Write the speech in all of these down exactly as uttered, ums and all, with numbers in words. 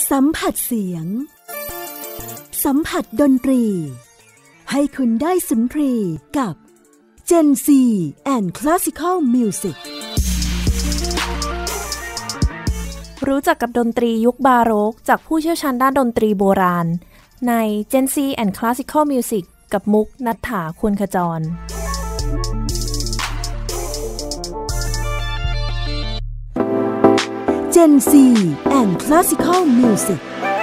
สัมผัสเสียงสัมผัสดนตรีให้คุณได้สุนทรีกับ Gen ซี and Classical Music รู้จักกับดนตรียุคบาโรกจากผู้เชี่ยวชาญด้านดนตรีโบราณใน Gen ซี and Classical Music กับมุกณัฐฐา ควรขจร Gen ซี and Classical Music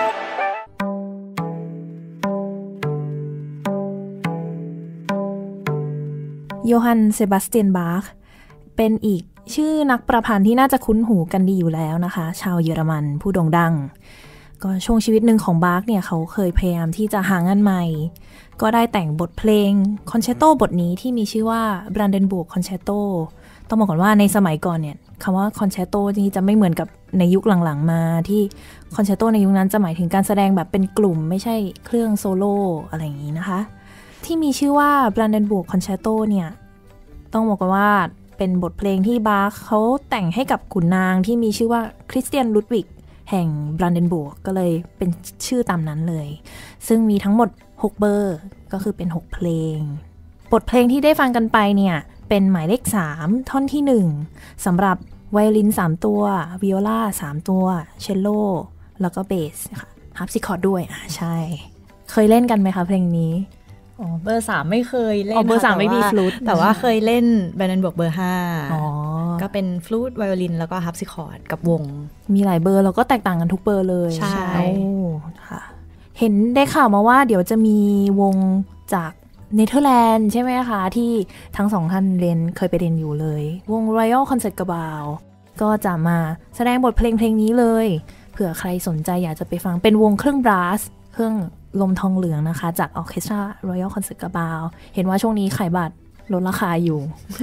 โยฮัน เซบาสเตียน บาคเป็นอีกชื่อนักประพันธ์ที่น่าจะคุ้นหูกันดีอยู่แล้วนะคะชาวเยอรมันผู้โด่งดังก็ช่วงชีวิตหนึ่งของบาคเนี่ยเขาเคยพยายามที่จะหางานใหม่ก็ได้แต่งบทเพลงคอนแชร์โตบทนี้ที่มีชื่อว่า Brandenburg Concerto ต้องบอกก่อนว่าในสมัยก่อนเนี่ยคำว่าคอนแชร์โตนี่จะไม่เหมือนกับในยุคหลังๆมาที่คอนแชร์โตในยุคนั้นจะหมายถึงการแสดงแบบเป็นกลุ่มไม่ใช่เครื่องโซโล่อะไรอย่างนี้นะคะที่มีชื่อว่า Brandenburg Concerto เนี่ยต้องบอกกันว่าเป็นบทเพลงที่บาคเขาแต่งให้กับขุนนางที่มีชื่อว่าคริสเตียนลุดวิกแห่ง Brandenburg ก็เลยเป็นชื่อตามนั้นเลยซึ่งมีทั้งหมดหกเบอร์ก็คือเป็นหกเพลงบทเพลงที่ได้ฟังกันไปเนี่ยเป็นหมายเลขสามท่อนที่หนึ่งสำหรับไวโอลินสามตัววิโอลาสามตัวเชลโลแล้วก็เบสค่ะฮาร์ปซิคอร์ดด้วยอ่ะใช่เคยเล่นกันไหมคะเพลงนี้อ๋อเบอร์สามไม่เคยเล่นอ๋อเบอร์สามไม่มีฟลูตแต่ว่าเคยเล่นแบรนด์บวกเบอร์ห้าอ๋อก็เป็นฟลูตไวโอลินแล้วก็ฮาร์ปซิคอร์ดกับวงมีหลายเบอร์แล้วก็แตกต่างกันทุกเบอร์เลยใช่ค่ะเห็นได้ข่าวมาว่าเดี๋ยวจะมีวงจากเนเธอร์แลนด์ใช่ไหมคะที่ทั้งสองท่านเรียนเคยไปเรียนอยู่เลยวง Royal Concertgebouw ก็จะมาแสดงบทเพลงเพลงนี้เลยเผื่อใครสนใจอยากจะไปฟังเป็นวงเครื่องบราสเครื่องลมทองเหลืองนะคะจากออร์เคสตรา Royal Concertgebouw เห็นว่าช่วงนี้ขายบัตรลดราคาอยู่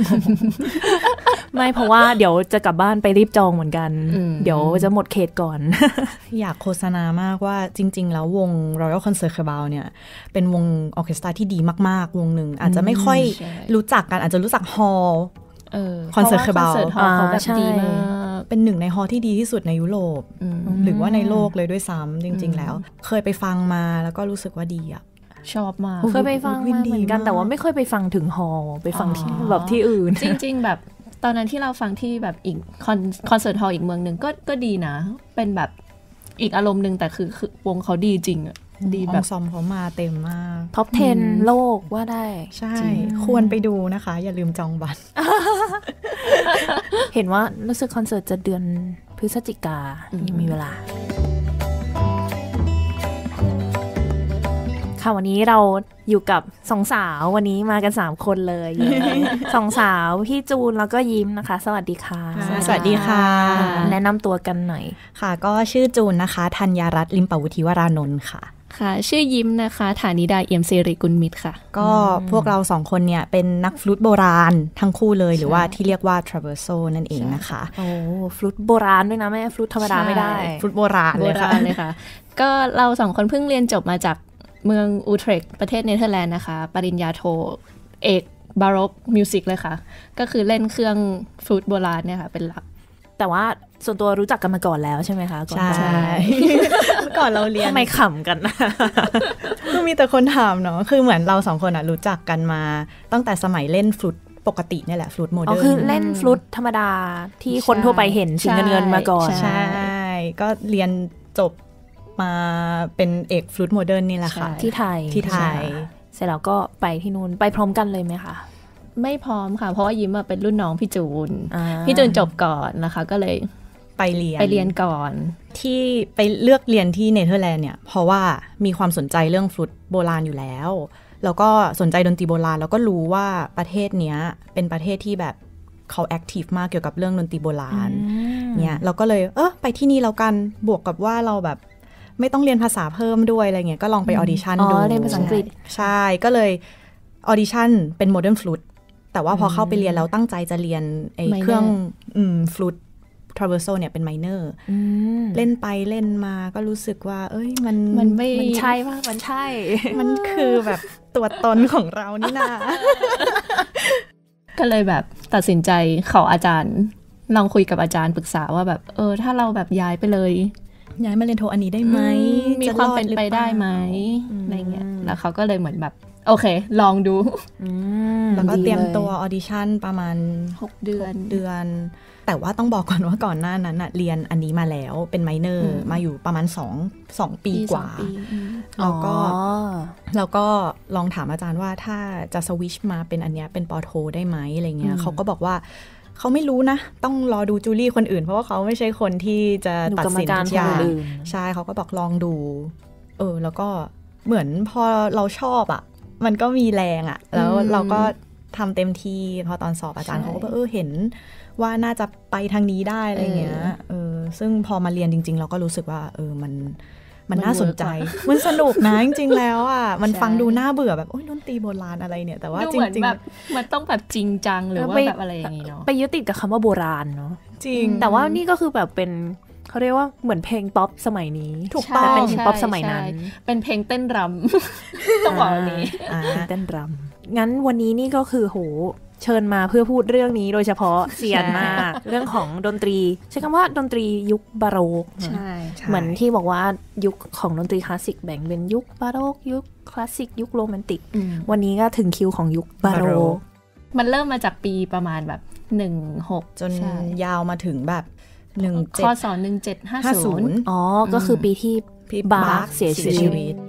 ไม่เพราะว่าเดี๋ยวจะกลับบ้านไปรีบจองเหมือนกันเดี๋ยวจะหมดเขตก่อนอยากโฆษณามากว่าจริงๆแล้ววง Royal Concertgebouw เนี่ยเป็นวงออร์เคสตราที่ดีมากๆวงหนึ่งอาจจะไม่ค่อยรู้จักกันอาจจะรู้จักฮอลล์คอนเสิร์ตเคอร์บาวเขาแบบดีมากเป็นหนึ่งในฮอลล์ที่ดีที่สุดในยุโรปหรือว่าในโลกเลยด้วยซ้ำจริงๆแล้วเคยไปฟังมาแล้วก็รู้สึกว่าดีอ่ะชอบมากเคยไปฟังมาเหมือนกันแต่ว่าไม่เคยไปฟังถึงฮอลล์ไปฟังที่แบบที่อื่นจริงๆแบบตอนนั้นที่เราฟังที่แบบอีกคอนเสิร์ตฮอลล์อีกเมืองนึงก็ก็ดีนะเป็นแบบอีกอารมณ์นึงแต่คือคือวงเขาดีจริงอ่ะดีแบบซอมเขามาเต็มมากท็อปสิบโลกว่าได้ใช่ควรไปดูนะคะอย่าลืมจองบัตรเห็นว่ารู้สึกคอนเสิร์ตจะเดือนพฤศจิกายังมีเวลาค่ะวันนี้เราอยู่กับสองสาววันนี้มากันสามคนเลย สองสาวพี่จูนแล้วก็ยิ้มนะคะสวัสดีค่ะสวัสดีค่ะแนะนำตัวกันหน่อยค่ะก็ชื่อจูนนะคะธัญญารัตน์ลิมปวุฒิวรานนท์ค่ะค่ะชื่อยิ้มนะคะฐานิดาเอี่ยมศิริกุลมิตรค่ะก็พวกเราสองคนเนี่ยเป็นนักฟลูตโบราณทั้งคู่เลยหรือว่าที่เรียกว่า traverso นั่นเองนะคะโอ้ฟลูตโบราณด้วยนะไม่ฟลูตธรรมดาไม่ได้ฟลูตโบราณเลยค่ะเลยค่ะก็เราสองคนเพิ่งเรียนจบมาจากเมืองอูเทรคประเทศเนเธอร์แลนด์นะคะปริญญาโทเอกบาโรกมิวสิกเลยค่ะก็คือเล่นเครื่องฟลูตโบราณเนี่ยค่ะเป็นหลักแต่ว่าส่วนตัวรู้จักกันมาก่อนแล้วใช่ไหมคะใช่ก่อนเราเรียนทำไมขำกันก็มีแต่คนถามเนาะคือเหมือนเราสองคนอะรู้จักกันมาตั้งแต่สมัยเล่นฟลูตปกตินี่แหละฟลูตโมเดิร์นอ๋อคือเล่นฟลูตธรรมดาที่คนทั่วไปเห็นสีเงินๆมาก่อนใช่ก็เรียนจบมาเป็นเอกฟลูตโมเดิร์นนี่แหละค่ะที่ไทยที่ไทยเสร็จแล้วก็ไปที่นู่นไปพร้อมกันเลยไหมคะไม่พร้อมค่ะเพราะว่ายิ้มเป็นรุ่นน้องพี่จูนพี่จูนจบก่อนนะคะก็เลยไปเรียนไปเรียนก่อนที่ไปเลือกเรียนที่เนเธอร์แลนด์เนี่ยเพราะว่ามีความสนใจเรื่องฟลูตโบราณอยู่แล้วแล้วก็สนใจดนตรีโบราณแล้วก็รู้ว่าประเทศเนี้ยเป็นประเทศที่แบบเขาแอคทีฟมากเกี่ยวกับเรื่องดนตรีโบราณเนี่ยเราก็เลยเออไปที่นี่แล้วกันบวกกับว่าเราแบบไม่ต้องเรียนภาษาเพิ่มด้วยอะไรเงี้ยก็ลองไปออดิชั่นดูอ๋อเรียนภาษาอังกฤษใช่ก็เลยออดิชั่นเป็นโมเดิร์นฟลูตแต่ว่าพอเข้าไปเรียนแล้วตั้งใจจะเรียนไอ้เครื่องฟลูตtraverso เนี่ยเป็นไมเนอร์เล่นไปเล่นมาก็รู้สึกว่าเอ้ยมันมันไม่มันใช่ป่ะมันใช่มันคือแบบตัวตนของเรานี่นาก็เลยแบบตัดสินใจขออาจารย์ลองคุยกับอาจารย์ปรึกษาว่าแบบเออถ้าเราแบบย้ายไปเลยย้ายมาเรียนโทอันนี้ได้ไหมมีความเป็นไปได้ไหมอะไรเงี้ยแล้วเขาก็เลยเหมือนแบบโอเคลองดูแล้วก็เตรียมตัวออดิชั่นประมาณหกเดือนเดือนแต่ว่าต้องบอกก่อนว่าก่อนหน้านั้นน่ะเรียนอันนี้มาแล้วเป็นไมเนอร์มาอยู่ประมาณ2 2ปีกว่าแล้วก็แล้วก็ลองถามอาจารย์ว่าถ้าจะสวิชมาเป็นอันเนี้ยเป็นปอโทได้ไหมอะไรเงี้ยเขาก็บอกว่าเขาไม่รู้นะต้องรอดูจูลี่คนอื่นเพราะว่าเขาไม่ใช่คนที่จะตัดสินทุกอย่างใช่เขาก็บอกลองดูเออแล้วก็เหมือนพอเราชอบอ่ะมันก็มีแรงอ่ะแล้วเราก็ทำเต็มที่พอตอนสอบอาจารย์เขาก็บอกเออเห็นว่าน่าจะไปทางนี้ได้อะไรเงี้ยเออซึ่งพอมาเรียนจริงๆเราก็รู้สึกว่าเออมันมันน่าสนใจมันสนุกนะจริงๆแล้วอ่ะมันฟังดูน่าเบื่อแบบโอ๊ยดนตรีโบราณอะไรเนี่ยแต่ว่าจริงๆแบบมันต้องแบบจริงจังหรือว่าแบบอะไรอย่างงี้เนาะไปยึดติดกับคำว่าโบราณเนาะจริงแต่ว่านี่ก็คือแบบเป็นเขาเรียกว่าเหมือนเพลงป๊อปสมัยนี้ถูกต้องเป็นเพลงป๊อปสมัยนั้นเป็นเพลงเต้นรำต้องบอกวันนี้เต้นรำงั้นวันนี้นี่ก็คือโหเชิญมาเพื่อพูดเรื่องนี้โดยเฉพาะเสียนมากเรื่องของดนตรีใช้คำว่าดนตรียุคบาโรกใช่เหมือนที่บอกว่ายุคของดนตรีคลาสสิกแบ่งเป็นยุคบาโรกยุคคลาสสิกยุคโรแมนติกวันนี้ก็ถึงคิวของยุคบาโรกมันเริ่มมาจากปีประมาณแบบสิบหกจนยาวมาถึงแบบหนึ่งเจ็ดคศหนึ่งเจ็ดห้าศูนย์อ๋อก็คือปีที่บาร์คเสียชีวิต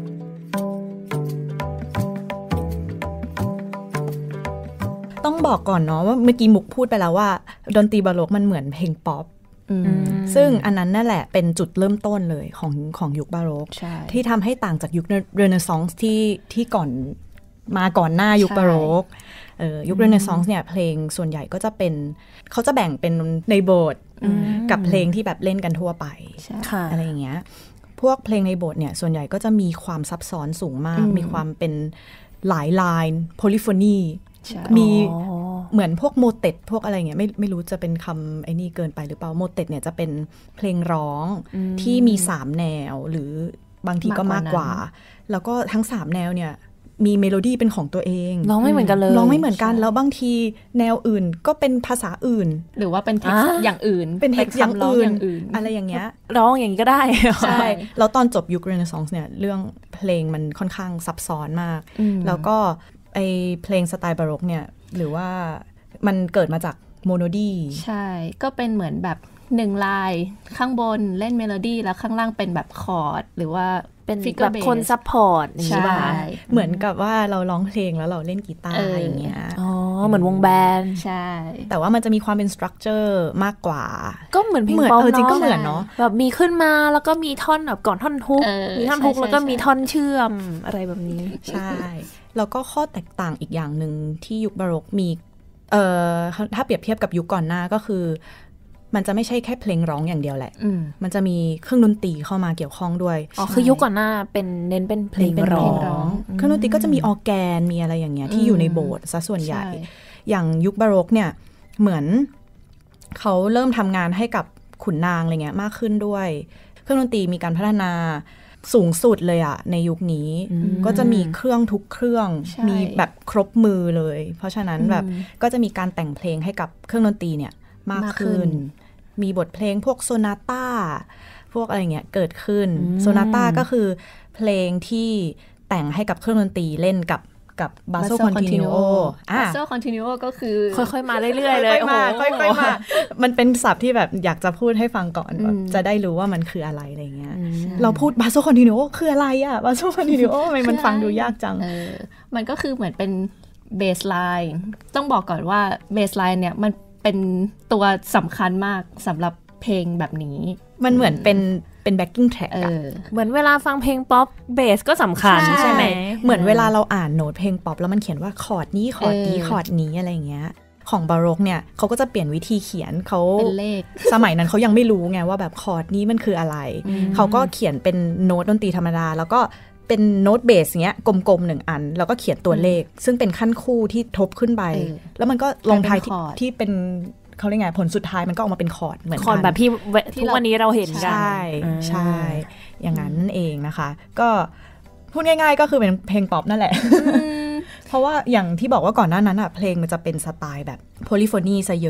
ต้องบอกก่อนเนาะว่าเมื่อกี้มุกพูดไปแล้วว่าดนตรีบาโรกมันเหมือนเพลงป๊อปซึ่งอันนั้นนั่นแหละเป็นจุดเริ่มต้นเลยของของยุคบาโรกที่ทำให้ต่างจากยุคเรเนซองส์ที่ที่ก่อนมาก่อนหน้ายุคบาโรกเอ่อยุคเรเนซองส์เนี่ยเพลงส่วนใหญ่ก็จะเป็นเขาจะแบ่งเป็นในโบสถ์กับเพลงที่แบบเล่นกันทั่วไปอะไรอย่างเงี้ยพวกเพลงในโบสถ์เนี่ยส่วนใหญ่ก็จะมีความซับซ้อนสูงมากมีความเป็นหลายไลน์โพลิโฟนีมีเหมือนพวกโมเต็ดพวกอะไรเงี้ยไม่ไม่รู้จะเป็นคำไอ้นี่เกินไปหรือเปล่าโมเต็ดเนี่ยจะเป็นเพลงร้องที่มีสามแนวหรือบางทีก็มากกว่าแล้วก็ทั้งสามแนวเนี่ยมีเมโลดี้เป็นของตัวเองร้องไม่เหมือนกันเลยร้องไม่เหมือนกันแล้วบางทีแนวอื่นก็เป็นภาษาอื่นหรือว่าเป็นเท็กซ์อย่างอื่นเป็นเท็กซ์อย่างอื่นอะไรอย่างเงี้ยร้องอย่างนี้ก็ได้ใช่แล้วตอนจบยุคเรเนซองส์เนี่ยเรื่องเพลงมันค่อนข้างซับซ้อนมากแล้วก็ไอเพลงสไตล์บาโรกเนี่ยหรือว่ามันเกิดมาจากโมโนดี้ใช่ก็เป็นเหมือนแบบหนึ่งลายข้างบนเล่นเมโลดี้แล้วข้างล่างเป็นแบบคอร์ดหรือว่าเป็นแบบคนซัพพอร์ตอย่างนี้ป่ะเหมือนกับว่าเราร้องเพลงแล้วเราเล่นกีตาร์อย่างเงี้ยอ๋อเหมือนวงแบนด์ใช่แต่ว่ามันจะมีความเป็นสตรัคเจอร์มากกว่าก็เหมือนเพลงป๊อปจริงก็เหมือนเนาะแบบมีขึ้นมาแล้วก็มีท่อนแบบก่อนท่อนฮุกมีท่อนฮุกแล้วก็มีท่อนเชื่อมอะไรแบบนี้ใช่แล้วก็ข้อแตกต่างอีกอย่างหนึ่งที่ยุคบาโรกมีเอ่อถ้าเปรียบเทียบกับยุคก่อนหน้าก็คือมันจะไม่ใช่แค่เพลงร้องอย่างเดียวแหละมันจะมีเครื่องดนตรีเข้ามาเกี่ยวข้องด้วยอ๋อคือยุคก่อนหน้าเป็นเน้นเป็นเพลงร้องเครื่องดนตรีก็จะมีออร์แกนมีอะไรอย่างเงี้ยที่อยู่ในโบสถ์ซะส่วนใหญ่อย่างยุคบาโรกเนี่ยเหมือนเขาเริ่มทำงานให้กับขุนนางอะไรเงี้ยมากขึ้นด้วยเครื่องดนตรีมีการพัฒนาสูงสุดเลยอะในยุคนี้ก็จะมีเครื่องทุกเครื่องมีแบบครบมือเลยเพราะฉะนั้นแบบก็จะมีการแต่งเพลงให้กับเครื่องดนตรีเนี่ยมากขึ้นมีบทเพลงพวกโซนาต้าพวกอะไรเงี้ยเกิดขึ้นโซนาต้าก็คือเพลงที่แต่งให้กับเครื่องดนตรีเล่นกับกับบาโซคอนติเนียโอบาโซคอนติเนียโอก็คือค่อยๆมาเรื่อยๆเลยค่อยๆมาค่อยๆมามันเป็นศัพท์ที่แบบอยากจะพูดให้ฟังก่อนแบบจะได้รู้ว่ามันคืออะไรอะไรเงี้ยเราพูดบาโซคอนติเนียโอคืออะไรอะบาโซคอนติเนียโอทำไมมันฟังดูยากจังเออมันก็คือเหมือนเป็นเบสไลน์ต้องบอกก่อนว่าเบสไลน์เนี่ยมันเป็นตัวสำคัญมากสำหรับเพลงแบบนี้มันเหมือนเป็นเป็นแบ็คกิ้งแทร็กอะเหมือนเวลาฟังเพลงป๊อปเบสก็สำคัญใช่ไหมเหมือนเวลาเราอ่านโน้ตเพลงป๊อปแล้วมันเขียนว่าคอร์ดนี้คอร์ดนี้คอร์ดนี้อะไรเงี้ยของบาโรกเนี่ยเขาก็จะเปลี่ยนวิธีเขียนเขาเป็นเลขสมัยนั้นเขายังไม่รู้ไงว่าแบบคอร์ดนี้มันคืออะไรเขาก็เขียนเป็นโน้ตดนตรีธรรมดาแล้วก็เป็นโน้ตเบสเงี้ยกลมๆหนึ่งอันแล้วก็เขียนตัวเลขซึ่งเป็นขั้นคู่ที่ทบขึ้นไปแล้วมันก็ลงท้ายที่เป็นเขาเรียกไงผลสุดท้ายมันก็ออกมาเป็นคอร์ดเหมือนกันคอร์ดแบบที่ทุกวันนี้เราเห็นกันใช่ใช่อย่างนั้นนั่นเองนะคะก็พูดง่ายๆก็คือเป็นเพลงป๊อปนั่นแหละเพราะว่าอย่างที่บอกว่าก่อนหน้านั้นอะเพลงมันจะเป็นสไตล์แบบโพลิโฟนีซะเยอะ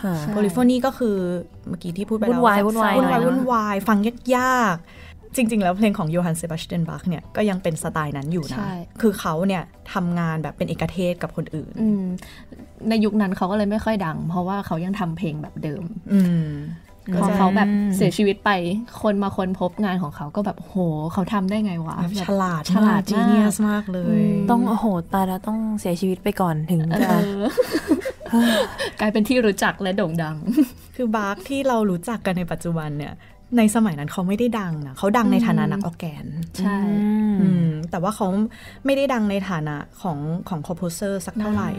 โพลิโฟนีก็คือเมื่อกี้ที่พูดไปแล้ววุ่นวายวุ่นวายวุ่นวายวุ่นวายฟังยากๆจริงๆแล้วเพลงของโยฮันเซบาสเตียนบาคเนี่ยก็ยังเป็นสไตล์นั้นอยู่นะคือเขาเนี่ยทำงานแบบเป็นเอกเทศกับคนอื่นในยุคนั้นเขาก็เลยไม่ค่อยดังเพราะว่าเขายังทำเพลงแบบเดิมพอเขาแบบเสียชีวิตไปคนมาค้นพบงานของเขาก็แบบโหเขาทำได้ไงวะฉลาดฉลาดจีเนียสมากเลยต้องโอ้โหตายแล้วต้องเสียชีวิตไปก่อนถึงจะกลายเป็นที่รู้จักและโด่งดังคือบาร์คที่เรารู้จักกันในปัจจุบันเนี่ยในสมัยนั้นเขาไม่ได้ดังนะเขาดังในฐานะนักออร์แกนใช่แต่ว่าเขาไม่ได้ดังในฐานะของของคอมโพเซอร์สักเท่าไหร่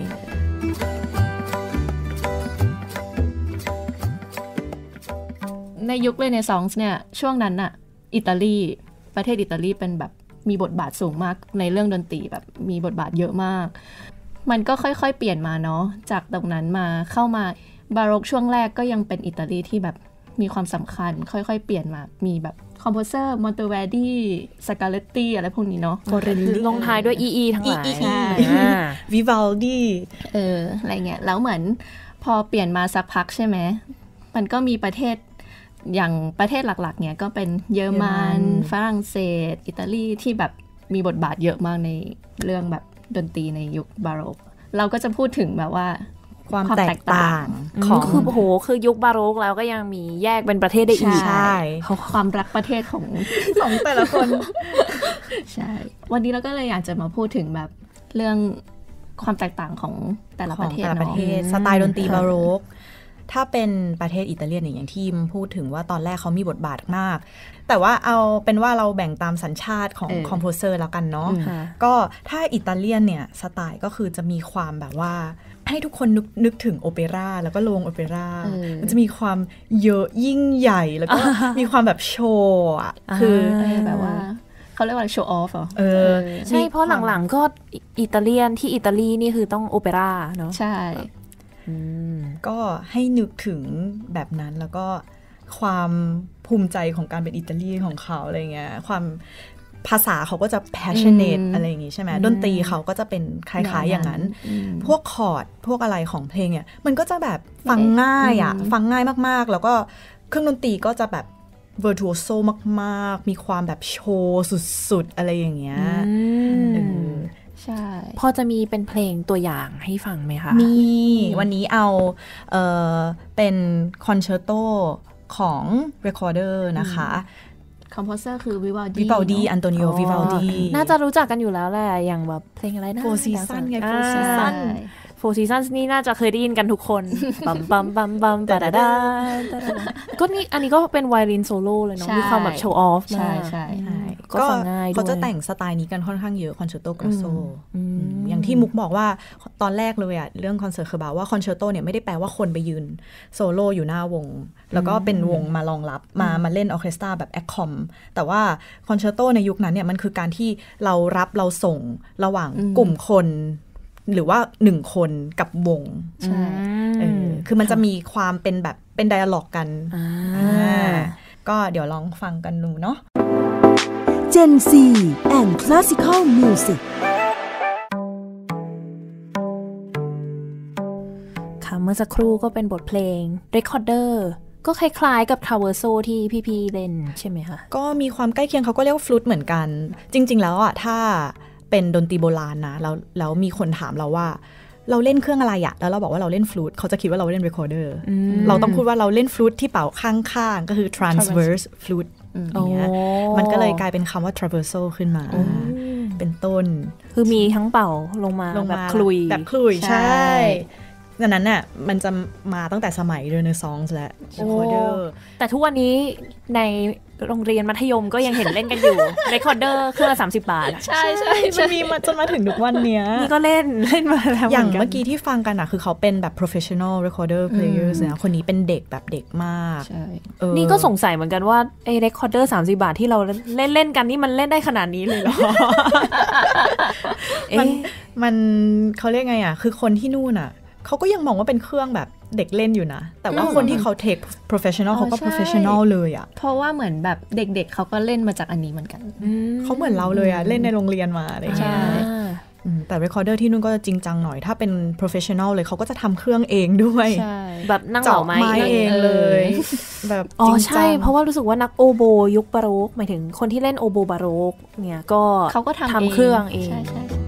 ในยุคเรเนซองส์เนี่ยช่วงนั้นน่ะอิตาลีประเทศอิตาลีเป็นแบบมีบทบาทสูงมากในเรื่องดนตรีแบบมีบทบาทเยอะมากมันก็ค่อยๆเปลี่ยนมาเนาะจากตรงนั้นมาเข้ามาบาโรกช่วงแรกก็ยังเป็นอิตาลีที่แบบมีความสำคัญค่อยๆเปลี่ยนมามีแบบคอมโพเซอร์มอนเตเวดีสกาเลตตี้อะไรพวกนี้เนาะลงท้ายด้วยอีอีทั้งหลายวิวัลดีเอออะไรเงี้ยแล้วเหมือนพอเปลี่ยนมาสักพักใช่ไหมมันก็มีประเทศอย่างประเทศหลักๆเนี่ยก็เป็นเยอรมันฝรั่งเศสอิตาลีที่แบบมีบทบาทเยอะมากในเรื่องแบบดนตรีในยุคบาโรกเราก็จะพูดถึงแบบว่าความแตกต่างของคือโหคือยุคบาโรกแล้วก็ยังมีแยกเป็นประเทศได้อีกใช่ความรักประเทศของของแต่ละคนใช่วันนี้เราก็เลยอยากจะมาพูดถึงแบบเรื่องความแตกต่างของแต่ละประเทศแต่ละประเทศสไตล์ดนตรีบาโรกถ้าเป็นประเทศอิตาเลียนอย่างที่พูดถึงว่าตอนแรกเขามีบทบาทมากแต่ว่าเอาเป็นว่าเราแบ่งตามสัญชาติของคอมโพเซอร์แล้วกันเนาะก็ถ้าอิตาเลียนเนี่ยสไตล์ก็คือจะมีความแบบว่าให้ทุกคนนึกนึกถึงโอเปร่าแล้วก็โรงโอเปร่ามันจะมีความเยอะยิ่งใหญ่แล้วก็มีความแบบโชว์อ่ะคือแบบว่าเขาเรียกว่าโชว์ออฟเหรอเออใช่เพราะหลังๆก็อิตาเลียนที่อิตาลีนี่คือต้องโอเปร่าเนาะใช่ก็ให้นึกถึงแบบนั้นแล้วก็ความภูมิใจของการเป็นอิตาลีของเขาอะไรเงี้ยความภาษาเขาก็จะ passionate อะไรอย่างงี้ใช่ไหมดนตรีเขาก็จะ เป็นคล้ายๆอย่างนั้นพวกคอร์ดพวกอะไรของเพลงเนี่ยมันก็จะแบบฟังง่ายอ่ะฟังง่ายมากๆแล้วก็เครื่องดนตรีก็จะแบบ virtuoso มากๆมีความแบบโชว์สุดๆอะไรอย่างเงี้ยใช่พอจะมีเป็นเพลงตัวอย่างให้ฟังไหมคะมีวันนี้เอาเอ่อเป็นคอนแชร์โตของ Recorder นะคะคอมโพเซอร์คือวิวัลดีวิวัลดีอันโตนิโอวิวัลดีน่าจะรู้จักกันอยู่แล้วแหละอย่างแบบเพลงอะไรนะ Four Seasons ไง Four Seasons Four Seasons นี่น่าจะเคยได้ยินกันทุกคนปั๊มปั๊มปั๊มปั๊มตะดาดาก็นี่อันนี้ก็เป็นไวโอลินโซโล่เลยเนาะมีความแบบโชว์ออฟใช่ใช่ก็ฟังง่ายด้วยเขาจะแต่งสไตล์นี้กันค่อนข้างเยอะคอนแชร์โตกราโซอย่างที่มุกบอกว่าตอนแรกเลยอะเรื่องคอนเสิร์ตคือบอกว่าคอนแชร์โตเนี่ยไม่ได้แปลว่าคนไปยืนโซโล่อยู่หน้าวงแล้วก็เป็นวงมารองรับมามาเล่นออร์เคสตราแบบแอคคอมแต่ว่าคอนแชร์โตในยุคนั้นเนี่ยมันคือการที่เรารับเราส่งระหว่างกลุ่มคนหรือว่าหนึ่งคนกับวงใช่คือมันจะมีความเป็นแบบเป็นไดอะล็อกกันก็เดี๋ยวลองฟังกันดูเนาะ Gen Z and Classical Music ค่ะเมื่อสักครู่ก็เป็นบทเพลง Recorder ก็คล้ายๆกับ Traverso ที่พี่ๆเล่นใช่ไหมคะก็มีความใกล้เคียงเขาก็เรียกว่าฟลูตเหมือนกันจริงๆแล้วอ่ะถ้าเป็นดนตรีโบราณนะแล้วแล้วมีคนถามเราว่าเราเล่นเครื่องอะไรอะแล้วเราบอกว่าเราเล่นฟลูตเขาจะคิดว่าเราเล่น recorder เราต้องพูดว่าเราเล่นฟลูตที่เป่าข้างๆก็คือ transverse flute อย่างเงี้ยมันก็เลยกลายเป็นคำว่า traverso ขึ้นมาเป็นต้นคือมีทั้งเป่าลงมาแบบคลุยแบบคลุยใช่ดังนั้นน่ะมันจะมาตั้งแต่สมัยเรเนซองส์แล้ว recorder แต่ทุกวันนี้ในโรงเรียนมัธยมก็ยังเห็นเล่นกันอยู่ recorder เครื่องละสามสิบบาทใช่ใช่มันมีมาจนมาถึงทุกวันเนี้ยนี่ก็เล่นเล่นมาแล้วอย่างเมื่อกี้ที่ฟังกันอ่ะคือเขาเป็นแบบ professional recorder players นะคนนี้เป็นเด็กแบบเด็กมากใช่นี่ก็สงสัยเหมือนกันว่าไอ้ recorder สามสิบบาทที่เราเล่นเล่นกันนี่มันเล่นได้ขนาดนี้เลยเหรอมันมันเขาเรียกไงอ่ะคือคนที่นู่นอ่ะเขาก็ยังมองว่าเป็นเครื่องแบบเด็กเล่นอยู่นะแต่ว่าคนที่เขา take professional เขาก็ professional เลยอ่ะเพราะว่าเหมือนแบบเด็กๆเขาก็เล่นมาจากอันนี้เหมือนกันเขาเหมือนเราเลยอ่ะเล่นในโรงเรียนมาอะไรอย่างเงี้ยแต่ recorder ที่นู่นก็จะจริงจังหน่อยถ้าเป็น professional เลยเขาก็จะทำเครื่องเองด้วยแบบนั่งเหลาไม้เองเลยแบบอ๋อใช่เพราะว่ารู้สึกว่านักโอโบยุคบาโรกหมายถึงคนที่เล่นโอโบบาโรกเนี่ยก็เขาก็ทำเครื่องเอง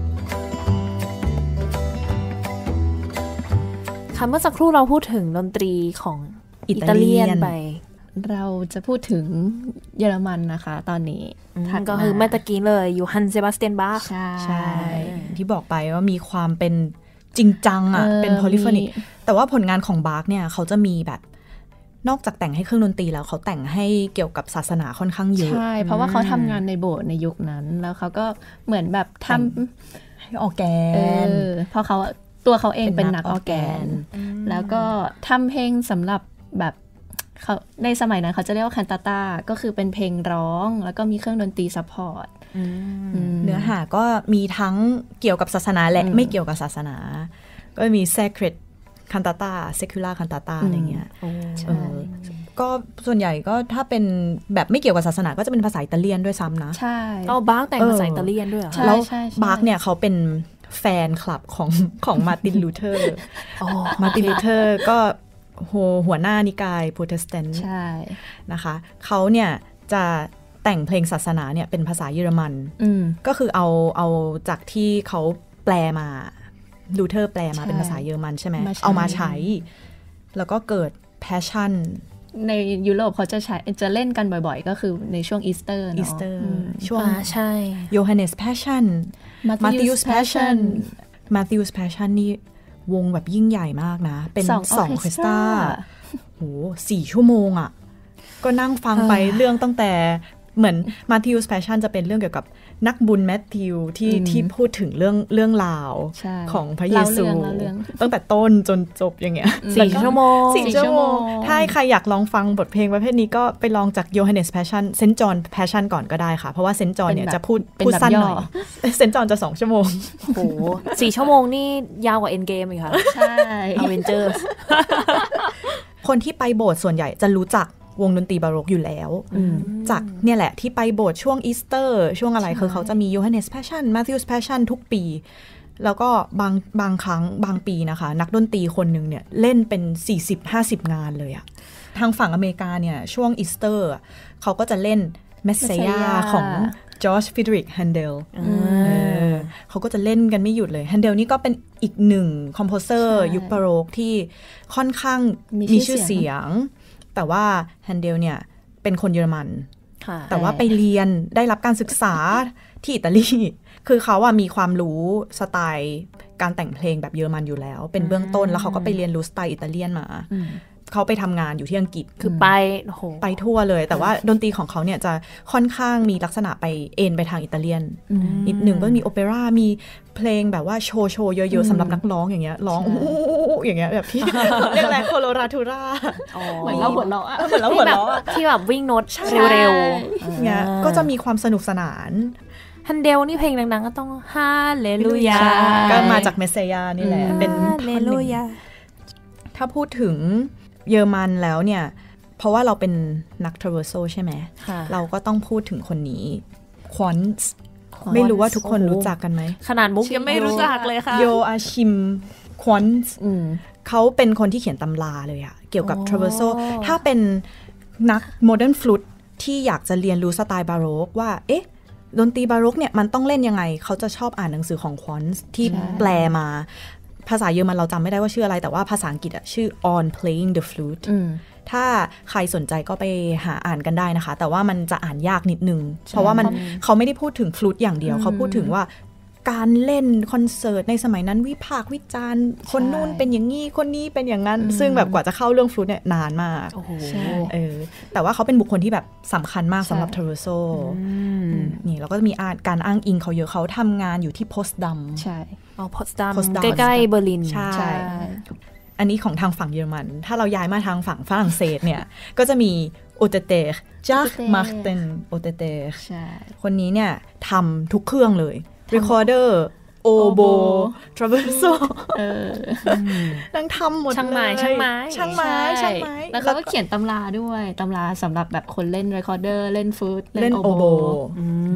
ค่ะเมื่อสักครู่เราพูดถึงดนตรีของอิตาเลียนไปเราจะพูดถึงเยอรมันนะคะตอนนี้ก็คือเมื่อตะกี้เลยยูฮันเซบาสเตียนบาคใช่ที่บอกไปว่ามีความเป็นจริงจังอ่ะเป็นโพลิโฟนิกแต่ว่าผลงานของบาคเนี่ยเขาจะมีแบบนอกจากแต่งให้เครื่องดนตรีแล้วเขาแต่งให้เกี่ยวกับศาสนาค่อนข้างเยอะใช่เพราะว่าเขาทำงานในโบสถ์ในยุคนั้นแล้วเขาก็เหมือนแบบทำให้ออแกนเพราะเขาตัวเขาเองเป็นนักออแกนแล้วก็ทำเพลงสำหรับแบบเขาในสมัยนั้นเขาจะเรียกว่าคันตาต้าก็คือเป็นเพลงร้องแล้วก็มีเครื่องดนตรีซัพพอร์ตเนื้อหาก็มีทั้งเกี่ยวกับศาสนาและไม่เกี่ยวกับศาสนาก็มี sacred cantata secular cantata อะไรเงี้ยก็ส่วนใหญ่ก็ถ้าเป็นแบบไม่เกี่ยวกับศาสนาก็จะเป็นภาษาอิตาเลียนด้วยซ้ำนะใช่เอาบาร์กแต่งภาษาอิตาเลียนด้วยเหรอแล้วบาร์กเนี่ยเขาเป็นแฟนคลับของของมาร์ตินลูเทอร์มาร์ตินลูเทอร์ก็หัวหน้านิกายโปรเตสแตนต์นะคะเขาเนี่ยจะแต่งเพลงศาสนาเนี่ยเป็นภาษาเยอรมันก็คือเอาเอาจากที่เขาแปลมาลูเทอร์แปลมาเป็นภาษาเยอรมันใช่ไหมเอามาใช้แล้วก็เกิดแพชชั่นในยุโรปเขาจะใช้จะเล่นกันบ่อยๆก็คือในช่วงอีสเตอร์เนาะอีสเตอร์ช่วงใช่โยฮันเนสแพชชั่นมาธิอุสแพชชั่นมาธิอุสแพชชั่นนี่วงแบบยิ่งใหญ่มากนะเป็นสองออเคสตราโหสี่ชั่วโมงอ่ะก็นั่งฟังไปเรื่องตั้งแต่เหมือนมาธิอุสแพชชั่นจะเป็นเรื่องเกี่ยวกับนักบุญแมทธิวที่ที่พูดถึงเรื่องเรื่องราวของพระเยซูตั้งแต่ต้นจนจบอย่างเงี้ยสี่ชั่วโมงสี่ชั่วโมงถ้าใครอยากลองฟังบทเพลงประเภทนี้ก็ไปลองจากโยฮันเนสแพชชั่นเซนต์จอห์นแพชชั่นก่อนก็ได้ค่ะเพราะว่าเซนต์จอห์นเนี่ยจะพูดพูดสั้นหน่อยเซนต์จอห์นจะสองชั่วโมงโอ้โหสี่ชั่วโมงนี่ยาวกว่าเอ็นเกมอีกค่ะใช่อเวนเจอร์คนที่ไปโบสถ์ส่วนใหญ่จะรู้จักวงดนตรีบาโรกอยู่แล้วจากเนี่ยแหละที่ไปโบสถ์ช่วงอีสเตอร์ช่วงอะไรคือเขาจะมีโยฮันเนสแพชชั่นมาธิอุสแพชชั่นทุกปีแล้วก็บางบางครั้งบางปีนะคะนักดนตรีคนหนึ่งเนี่ยเล่นเป็น สี่สิบห้าสิบ งานเลยอะทางฝั่งอเมริกาเนี่ยช่วงอีสเตอร์เขาก็จะเล่นเมสเซียของจอร์จฟริดริกแฮนเดลเขาก็จะเล่นกันไม่หยุดเลยแฮนเดลนี่ก็เป็นอีกหนึ่งคอมโพเซอร์ยุคบาโรกที่ค่อนข้างมีชื่อเสียงแต่ว่าแฮนเดลเนี่ยเป็นคนเยอรมันแต่ว่าไปเรียนได้รับการศึกษาที่อิตาลีคือเขาอะมีความรู้สไตล์การแต่งเพลงแบบเยอรมันอยู่แล้วเป็นเบื้องต้นแล้วเขาก็ไปเรียนรู้สไตล์อิตาเลียนมาเขาไปทำงานอยู่ที่อังกฤษคือไปโหไปทั่วเลยแต่ว่าดนตรีของเขาเนี่ยจะค่อนข้างมีลักษณะไปเอ็นไปทางอิตาเลียนนิดหนึ่งก็มีโอเปร่ามีเพลงแบบว่าโชว์โชว์เยอะๆสำหรับนักร้องอย่างเงี้ยร้องอย่างเงี้ยแบบที่เรียกอะไรโคโลราทูราเหมือนเราหัวเราะเหมือนเราหัวเราะที่แบบวิ่งโน้ตเร็วๆเงี้ยก็จะมีความสนุกสนานฮันเดลนี่เพลงดังๆก็ต้องฮาเลลูยาก็มาจากเมสเซียนี่แหละเป็นฮาเลลูยาถ้าพูดถึงเยอรมันแล้วเนี่ยเพราะว่าเราเป็นนักทราเวอร์โซใช่ไหมเราก็ต้องพูดถึงคนนี้ควอนส์ไม่รู้ว่าทุกคนรู้จักกันไหมขนาดมุกยังไม่รู้จักเลยค่ะโยอาชิมควอนส์เขาเป็นคนที่เขียนตำราเลยอะเกี่ยวกับทราเวอร์โซถ้าเป็นนักโมเดิร์นฟลูตที่อยากจะเรียนรู้สไตล์บาโรกว่าเอ๊ะดนตรีบาโรกเนี่ยมันต้องเล่นยังไงเขาจะชอบอ่านหนังสือของควอนส์ที่แปลมาภาษาเยอรมันเราจำไม่ได้ว่าชื่ออะไรแต่ว่าภาษาอังกฤษอะชื่อ On Playing the Flute ถ้าใครสนใจก็ไปหาอ่านกันได้นะคะแต่ว่ามันจะอ่านยากนิดนึงเพราะว่ามันเขาไม่ได้พูดถึงฟลูตอย่างเดียวเขาพูดถึงว่าการเล่นคอนเสิร์ตในสมัยนั้นวิพากษ์วิจารณ์คนนู่นเป็นอย่างนี้คนนี้เป็นอย่างนั้นซึ่งแบบกว่าจะเข้าเรื่องฟลูตเนี่ยนานมากเออแต่ว่าเขาเป็นบุคคลที่แบบสำคัญมากสำหรับทาโรโซนี่แล้วก็มีการอ้างอิงเขาเยอะเขาทำงานอยู่ที่โพสต์ดัมใช่อ๋อโพสต์ดัมใกล้ๆเบอร์ลินใช่อันนี้ของทางฝั่งเยอรมันถ้าเราย้ายมาทางฝั่งฝรั่งเศสเนี่ยก็จะมีโอเตเตร์จากมาร์เตนโอเตเตร์คนนี้เนี่ยทำทุกเครื่องเลยrecorder โอโบ traverso เออนั่งทำหมดเลยช่างไม้ช่างไม้ช่างไม้ช่างไม้แล้วเขาก็เขียนตำราด้วยตำราสำหรับแบบคนเล่น recorder เล่นฟลูตเล่นโอโบ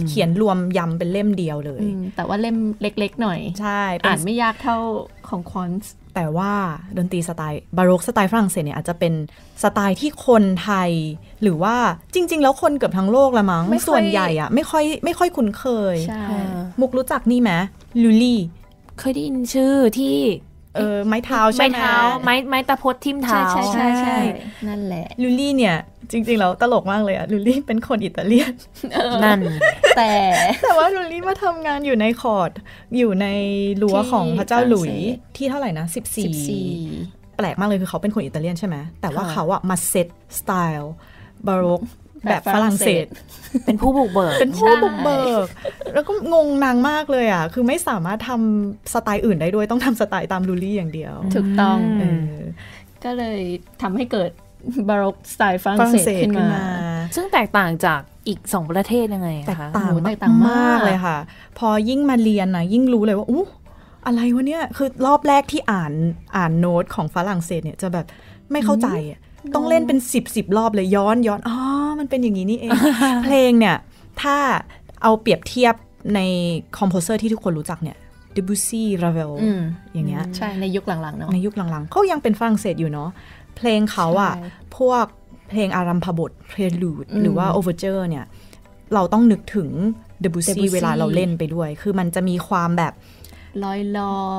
เขียนรวมยำเป็นเล่มเดียวเลยแต่ว่าเล่มเล็กๆหน่อยใช่อ่านไม่ยากเท่าของควอนส์แต่ว่าดนตรีสไตล์บาโรกสไตล์ฝรั่งเศสเนี่ยอาจจะเป็นสไตล์ที่คนไทยหรือว่าจริงๆแล้วคนเกือบทั้งโลกละมั้งส่วนใหญ่อะไม่ค่อยไม่ค่อยคุ้นเคยมุกรู้จักนี่ไหมลูลี่เคยได้ยินชื่อที่เออไม้เท้าใช่ไหมไม้เท้าไม้ไม้ตะพดทิ่มเท้าใช่ใช่ใช่นั่นแหละลูลี่เนี่ยจริงๆแล้วตลกมากเลยอะลูลี่เป็นคนอิตาเลียนนั่นแต่แต่ว่าลูลี่มาทำงานอยู่ในคอร์ดอยู่ในรั้วของพระเจ้าหลุยที่เท่าไหร่นะสิบสี่แปลกมากเลยคือเขาเป็นคนอิตาเลียนใช่ไหมแต่ว่าเขาอะมาเซตสไตล์บาโรกแบบฝรั่งเศสเป็นผู้บุกเบิกเป็นผู้บุกเบิกแล้วก็งงนางมากเลยอ่ะคือไม่สามารถทำสไตล์อื่นได้ด้วยต้องทำสไตล์ตามลูลี่อย่างเดียวถูกต้องก็เลยทำให้เกิดบาโรกสไตล์ฝรั่งเศสขึ้นมาซึ่งแตกต่างจากอีกสองประเทศยังไงคะแตกต่างแตกต่างมากเลยค่ะพอยิ่งมาเรียนนะยิ่งรู้เลยว่าอู้อะไรวะเนี่ยคือรอบแรกที่อ่านอ่านโน้ตของฝรั่งเศสเนี่ยจะแบบไม่เข้าใจอ่ะต้องเล่นเป็นสิบสิบรอบเลยย้อนย้อนอ๋อมันเป็นอย่างนี้นี่เอง เพลงเนี่ยถ้าเอาเปรียบเทียบในคอมโพเซอร์ที่ทุกคนรู้จักเนี่ยเดบูซี่ ราเวลอย่างเงี้ยใช่ในยุคหลังๆเนาะในยุคหลังๆเขายังเป็นฝรั่งเศสอยู่เนาะเพลงเขาอ่ะพวกเพลงอารัมพบทเพลลูดหรือว่าโอเวอร์เจอร์เนี่ยเราต้องนึกถึงเดบูซี่เวลาเราเล่นไปด้วยคือมันจะมีความแบบลอยลอย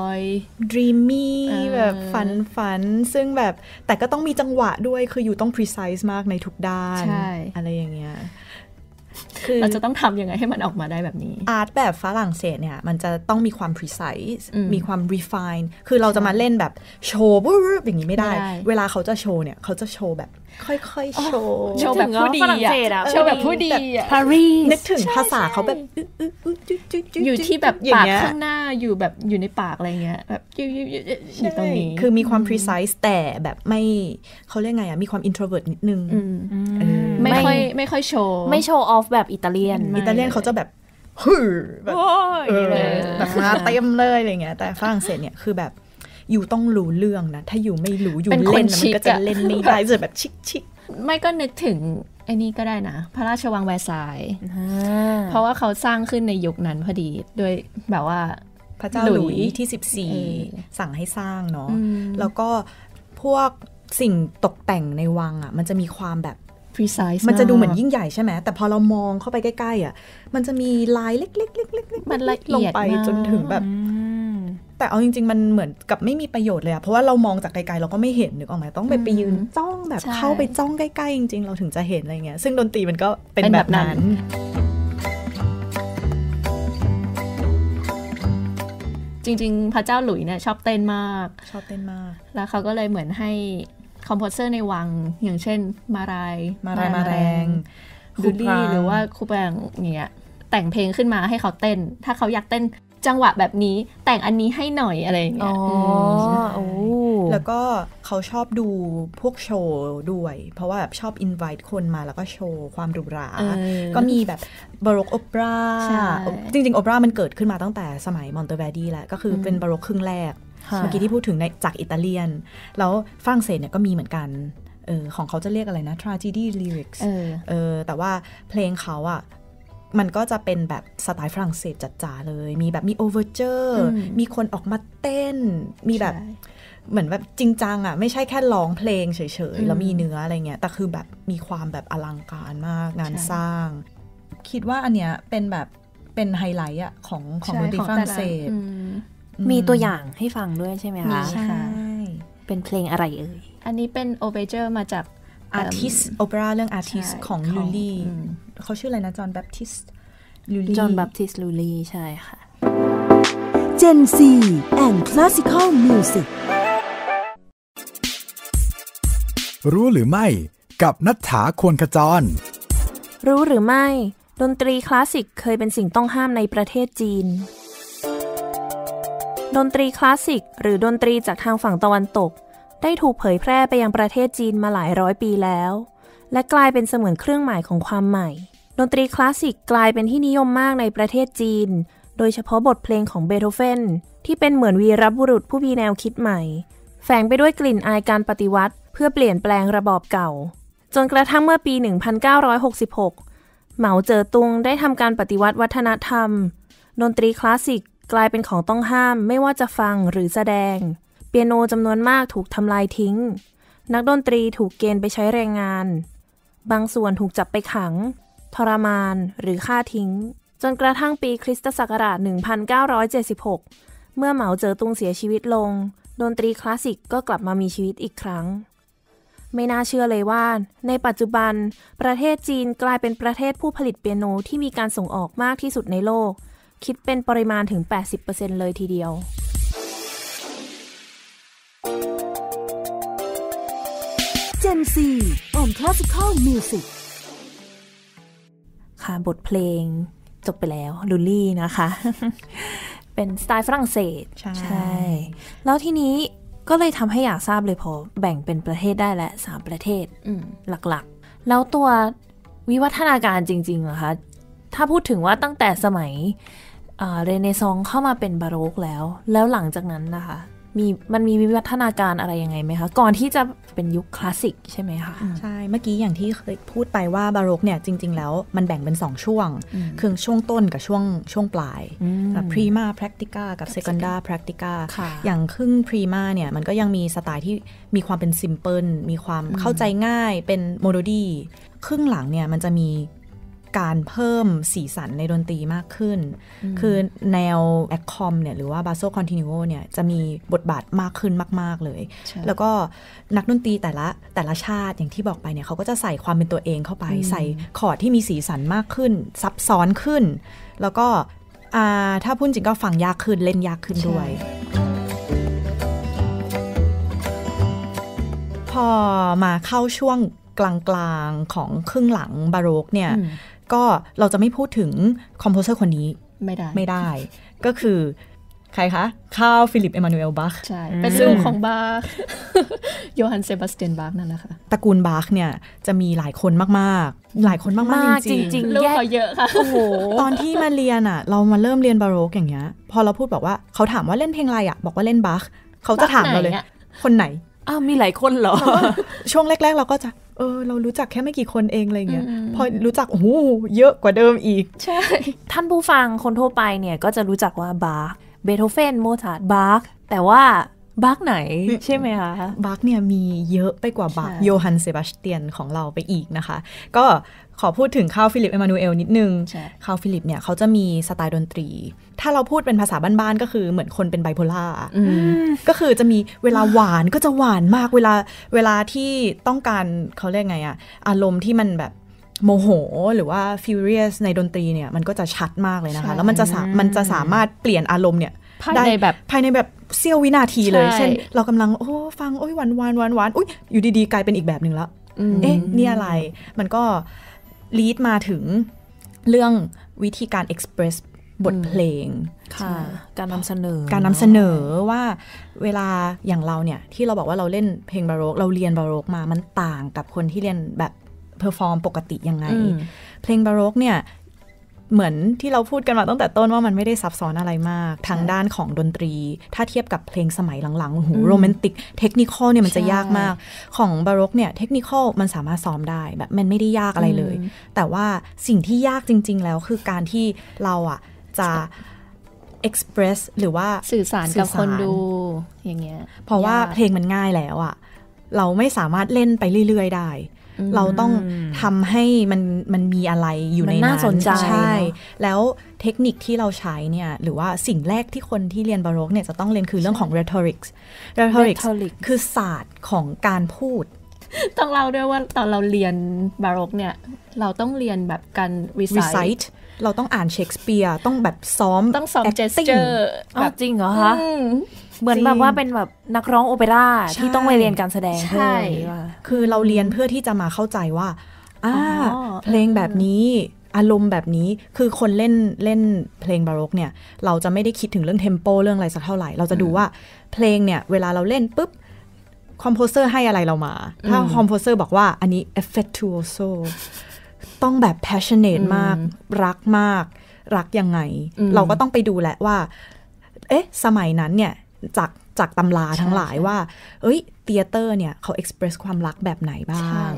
dreamy แบบฝันฝันซึ่งแบบแต่ก็ต้องมีจังหวะด้วยคืออยู่ต้อง precise มากในทุกด้านอะไรอย่างเงี้ยคือเราจะต้องทำยังไงให้มันออกมาได้แบบนี้อาร์ตแบบฝรั่งเศสเนี่ยมันจะต้องมีความ precise มีความ refine คือเราจะมาเล่นแบบโชว์อย่างนี้ไม่ได้เวลาเขาจะโชว์เนี่ยเขาจะโชว์แบบค่อยๆโชว์โชว์แบบผู้ดีอ่ะโชว์แบบผู้ดีอ่ะปารีสนึกถึงภาษาเขาแบบอยู่ที่แบบปากข้างหน้าอยู่แบบอยู่ในปากอะไรเงี้ยแบบอยู่ตรงนี้คือมีความ precise แต่แบบไม่เขาเรียกไงอ่ะมีความ introvert นิดนึงไม่ค่อยไม่ค่อยโชว์ไม่โชว์ออฟแบบอิตาเลียนอิตาเลียนเขาจะแบบฮึแบบแบบมาเต็มเลยอะไรเงี้ยแต่ฝรั่งเศสเนี่ยคือแบบอยู่ต้องรู้เรื่องนะถ้าอยู่ไม่รู้อยู่เล่นมันก็จะเล่นไม่ได้จะแบบชิคๆไม่ก็นึกถึงไอ้นี่ก็ได้นะพระราชวังแวร์ซายน์เพราะว่าเขาสร้างขึ้นในยุคนั้นพอดีโดยแบบว่าพระเจ้าหลุยส์ที่สิบสี่สั่งให้สร้างเนาะแล้วก็พวกสิ่งตกแต่งในวังอ่ะมันจะมีความแบบ precise มันจะดูเหมือนยิ่งใหญ่ใช่ไหมแต่พอเรามองเข้าไปใกล้ๆอ่ะมันจะมีลายเล็กๆๆๆมันละเอียดลงไปจนถึงแบบแต่เอาจริงๆมันเหมือนกับไม่มีประโยชน์เลยอะเพราะว่าเรามองจากไกลๆเราก็ไม่เห็นนึกออกไหมต้องไปไปยืนจ้องแบบเข้าไปจ้องใกล้ๆจริงๆเราถึงจะเห็นอะไรเงี้ยซึ่งดนตรีมันก็เป็นแบบนั้นจริงๆพระเจ้าหลุยเนี่ยชอบเต้นมากชอบเต้นมากแล้วเขาก็เลยเหมือนให้คอมโพเซอร์ในวังอย่างเช่นมารายมารายมาแรงดูลี่หรือว่าคูแปงเงี้ยแต่งเพลงขึ้นมาให้เขาเต้นถ้าเขาอยากเต้นจังหวะแบบนี้แต่งอันนี้ให้หน่อยอะไรอย่างเงี้ยแล้วก็เขาชอบดูพวกโชว์ด้วยเพราะว่าแบบชอบอินไวท์คนมาแล้วก็โชว์ความหรูหราก็มีแบบบาโรกโอเปร่าจริงๆโอเปร่ามันเกิดขึ้นมาตั้งแต่สมัยมอนเตเวร์ดีแหละก็คือเป็นบาโรกครึ่งแรกเมื่อกี้ที่พูดถึงในจากอิตาเลียนแล้วฝรั่งเศสเนี่ยก็มีเหมือนกันเออของเขาจะเรียกอะไรนะ tragedy lyrics เออแต่ว่าเพลงเขาอ่ะมันก็จะเป็นแบบสไตล์ฝรั่งเศสจ๋าๆเลยมีแบบมีโอเวอร์เจอร์มีคนออกมาเต้นมีแบบเหมือนแบบจริงจังอ่ะไม่ใช่แค่ร้องเพลงเฉยๆแล้วมีเนื้ออะไรเงี้ยแต่คือแบบมีความแบบอลังการมากงานสร้างคิดว่าอันเนี้ยเป็นแบบเป็นไฮไลท์อ่ะของของดนตรีฝรั่งเศสมีตัวอย่างให้ฟังด้วยใช่ไหมคะใช่เป็นเพลงอะไรเอ่ยอันนี้เป็นโอเวอร์เจอร์มาจาก Artist โอเปร่าเรื่อง Artist ของลูลี่เขาชื่ออะไรนะจอห์นแบปทิสต์ลูลี่จอห์นแบปทิสต์ลูลี่ใช่ค่ะ Gen Z and Classical Music รู้หรือไม่กับณัฐฐา ควรขจรรู้หรือไม่ดนตรีคลาสสิกเคยเป็นสิ่งต้องห้ามในประเทศจีนดนตรีคลาสสิกหรือดนตรีจากทางฝั่งตะวันตกได้ถูกเผยแพร่ไปยังประเทศจีนมาหลายร้อยปีแล้วและกลายเป็นเสมือนเครื่องหมายของความใหม่ดนตรีคลาสสิกกลายเป็นที่นิยมมากในประเทศจีนโดยเฉพาะบทเพลงของเบโธเฟนที่เป็นเหมือนวีรบุรุษผู้มีแนวคิดใหม่แฝงไปด้วยกลิ่นอายการปฏิวัติเพื่อเปลี่ยนแปลงระบอบเก่าจนกระทั่งเมื่อปี หนึ่งพันเก้าร้อยหกสิบหกเหมาเจ๋อตุงได้ทำการปฏิวัติวัฒนธรรมดนตรีคลาสสิกกลายเป็นของต้องห้ามไม่ว่าจะฟังหรือแสดงเปียโนจำนวนมากถูกทำลายทิ้งนักดนตรีถูกเกณฑ์ไปใช้แรงงานบางส่วนถูกจับไปขังทรมานหรือฆ่าทิ้งจนกระทั่งปีคริสตศักราช หนึ่งพันเก้าร้อยเจ็ดสิบหก เมื่อเหมาเจ๋อตุงเสียชีวิตลงดนตรีคลาสสิกก็กลับมามีชีวิตอีกครั้งไม่น่าเชื่อเลยว่าในปัจจุบันประเทศจีนกลายเป็นประเทศผู้ผลิตเปียโนที่มีการส่งออกมากที่สุดในโลกคิดเป็นปริมาณถึง แปดสิบเปอร์เซ็นต์ เลยทีเดียวเจน ซี on Classical Music ค่ะบทเพลงจบไปแล้วลูลี่นะคะ เป็นสไตล์ฝรั่งเศสใช่ใช่แล้วทีนี้ก็เลยทำให้อยากทราบเลยพอแบ่งเป็นประเทศได้และสามประเทศหลักๆแล้วตัววิวัฒนาการจริงๆเหรอคะถ้าพูดถึงว่าตั้งแต่สมัยเรเนซองส์เข้ามาเป็นบาโรกแล้วแล้วหลังจากนั้นนะคะมีมันมีวิวัฒนาการอะไรยังไงไหมคะก่อนที่จะเป็นยุคคลาสสิกใช่ไหมคะใช่เมื่อกี้อย่างที่เคยพูดไปว่าบาโรกเนี่ยจริงๆแล้วมันแบ่งเป็นสองช่วงคือช่วงต้นกับช่วงช่วงปลายพรีมาแพรคติกากับเซคันดาแพรคติกาอย่างครึ่งพรีมาเนี่ยมันก็ยังมีสไตล์ที่มีความเป็นซิมเพิลมีความเข้าใจง่ายเป็นโมโลดี้ครึ่งหลังเนี่ยมันจะมีการเพิ่มสีสันในดนตรีมากขึ้นคือแนวแอคคอมเนี่ยหรือว่าบาโซคอนติเนียลเนี่ยจะมีบทบาทมากขึ้นมากๆเลยแล้วก็นักดนตรีแต่ละแต่ละชาติอย่างที่บอกไปเนี่ยเขาก็จะใส่ความเป็นตัวเองเข้าไปใส่คอร์ดที่มีสีสันมากขึ้นซับซ้อนขึ้นแล้วก็ถ้าพูดจริงก็ฟังยากขึ้นเล่นยากขึ้นด้วยพอมาเข้าช่วงกลางๆของครึ่งหลังบาโรกเนี่ยก็เราจะไม่พูดถึงคอมโพเซอร์คนนี้ไม่ได้ไม่ได้ก็คือใครคะคาร์ลฟิลิปเอมานูเอลบาคใช่เป็นลูกของบาคโยฮันเซบาสเตียนบาคนั่นแหละค่ะตระกูลบาคเนี่ยจะมีหลายคนมากๆหลายคนมากๆจริงๆลูกเขาเยอะค่ะโอ้โหตอนที่มาเรียนอ่ะเรามาเริ่มเรียนบาโรกอย่างเงี้ยพอเราพูดบอกว่าเขาถามว่าเล่นเพลงอะไรอ่ะบอกว่าเล่นบาคเขาจะถามเราเลยคนไหนอ้าวมีหลายคนเหรอช่วงแรกๆเราก็จะเออเรารู้จักแค่ไม่กี่คนเองอะไรเงี้ยพอรู้จักโอ้โหเยอะกว่าเดิมอีกใช่ท่านผู้ฟังคนทั่วไปเนี่ยก็จะรู้จักว่าบาคเบโธเฟนโมซาร์ทบาคแต่ว่าบาคไหนใช่ไหมคะบาคเนี่ยมีเยอะไปกว่าบาคโยฮันเซบาสเตียนของเราไปอีกนะคะก็ขอพูดถึงคาร์ลฟิลิปเอมานูเอลนิดนึงคาร์ลฟิลิปเนี่ยเขาจะมีสไตล์ดนตรีถ้าเราพูดเป็นภาษาบ้านๆก็คือเหมือนคนเป็นไบโพล่าก็คือจะมีเวลาหวานก็จะหวานมากเวลาเวลาที่ต้องการเขาเรียกไงอะอารมณ์ที่มันแบบโมโหหรือว่า furious ในดนตรีเนี่ยมันก็จะชัดมากเลยนะคะแล้วมันจะมันจะสามารถเปลี่ยนอารมณ์เนี่ยภายในแบบภายในแบบเสี้ยววินาทีเลยเช่นเรากำลังโอ้ฟังโอ้ยหวานหวานหวานหวานอุ้ยอยู่ดีๆกลายเป็นอีกแบบนึงแล้วเอ๊ะนี่อะไรมันก็ลีดมาถึงเรื่องวิธีการ express บทเพลงค่ะการนำเสนอการนำเสนอว่าเวลาอย่างเราเนี่ยที่เราบอกว่าเราเล่นเพลงบาโรกเราเรียนบาโรกมามันต่างกับคนที่เรียนแบบเพอร์ฟอร์มปกติยังไงเพลงบาโรกเนี่ยเหมือนที่เราพูดกันมาตั้งแต่ต้นว่ามันไม่ได้ซับซ้อนอะไรมากทางด้านของดนตรีถ้าเทียบกับเพลงสมัยหลังๆโอ้โหโรแมนติกเทคนิคอลเนี่ยมันจะยากมากของบาโรกเนี่ยเทคนิคอลมันสามารถซ้อมได้แบบมันไม่ได้ยากอะไรเลยแต่ว่าสิ่งที่ยากจริงๆแล้วคือการที่เราอ่ะจะ express หรือว่าสื่อสารกับคนดูอย่างเงี้ยเพราะว่าเพลงมันง่ายแล้วอ่ะเราไม่สามารถเล่นไปเรื่อยๆได้เราต้องทำให้มันมันมีอะไรอยู่ในนั้นน่าสนใจใช่แล้วเทคนิคที่เราใช้เนี่ยหรือว่าสิ่งแรกที่คนที่เรียนบาโรกเนี่ยจะต้องเรียนคือเรื่องของ rhetorics rhetorics คือศาสตร์ของการพูดต้องเล่าด้วยว่าตอนเราเรียนบาโรกเนี่ยเราต้องเรียนแบบการ recite เราต้องอ่านเชคสเปียร์ต้องแบบซ้อมต้องซ้อม gesture แบบจริงเหรอคะเหมือนแบบว่าเป็นแบบนักร้องโอเปร่าที่ต้องไปเรียนการแสดงใช่คือเราเรียนเพื่อที่จะมาเข้าใจว่าอ่าเพลงแบบนี้อารมณ์แบบนี้คือคนเล่นเล่นเพลงบาโรกเนี่ยเราจะไม่ได้คิดถึงเรื่องเทมโปเรื่องอะไรสักเท่าไหร่เราจะดูว่าเพลงเนี่ยเวลาเราเล่นปุ๊บคอมโพเซอร์ให้อะไรเรามาถ้าคอมโพเซอร์บอกว่าอันนี้ effectuoso ต้องแบบ passionate มากรักมากรักยังไงเราก็ต้องไปดูแหละว่าเอ๊ะสมัยนั้นเนี่ยจากจากตำราทั้งหลายว่าเอ้ยเธียเตอร์เนี่ยเขาเอ็กซ์เพรสความรักแบบไหนบ้าง